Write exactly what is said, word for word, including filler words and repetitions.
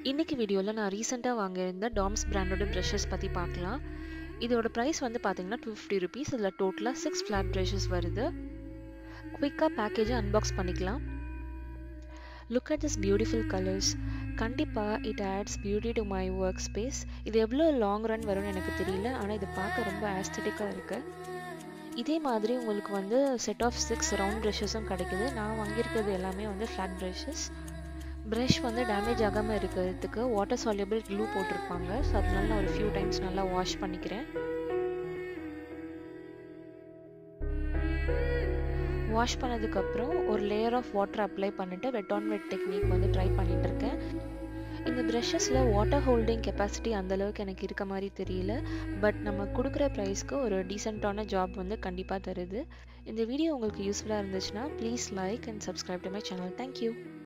இன்னைக்கு வீடியோவில் நான் ரீசெண்டாக வாங்கியிருந்த டாம்ஸ் பிராண்டோட ப்ரஷஸ் பற்றி பார்க்கலாம். இதோட ப்ரைஸ் வந்து பார்த்தீங்கன்னா டூ ஃபிஃப்டி ருபீஸ். இதில் டோட்டலாக சிக்ஸ் ஃப்ளாட் ப்ரஷஸ் வருது. குயிக்காக பேக்கேஜை அன்பாக்ஸ் பண்ணிக்கலாம். Look at this beautiful colours. கண்டிப்பாக it adds beauty to my work space. இது எவ்வளோ லாங் ரன் வரும்னு எனக்கு தெரியல, ஆனால் இது பார்க்க ரொம்ப ஆஸ்தட்டிக்காக இருக்குது. இதே மாதிரி உங்களுக்கு வந்து செட் ஆஃப் சிக்ஸ் ரவுண்ட் ப்ரஷஸும் கிடைக்குது. நான் வாங்கியிருக்கிறது எல்லாமே வந்து ஃப்ளாட் ப்ரஷஸ். ப்ரஷ் வந்து டேமேஜ் ஆகாமல் இருக்கிறதுக்கு வாட்டர் சால்யூபிள் க்ளூ போட்டிருப்பாங்க. ஸோ அதனால நான் ஒரு ஃபியூ டைம்ஸ் நல்லா வாஷ் பண்ணிக்கிறேன். வாஷ் பண்ணதுக்கப்புறம் ஒரு லேயர் ஆஃப் வாட்டர் அப்ளை பண்ணிவிட்டு வெட் ஆன் வெட் டெக்னிக் வந்து ட்ரை பண்ணிகிட்டு இருக்கேன். இந்த ப்ரஷஸில் வாட்டர் ஹோல்டிங் கெப்பாசிட்டி அந்தளவுக்கு எனக்கு இருக்க மாதிரி தெரியல. பட் நம்ம கொடுக்குற ப்ரைஸ்க்கு ஒரு டீசெண்டான ஜாப் வந்து கண்டிப்பாக தருது. இந்த வீடியோ உங்களுக்கு யூஸ்ஃபுல்லாக இருந்துச்சுன்னா please like and subscribe to my channel. Thank you.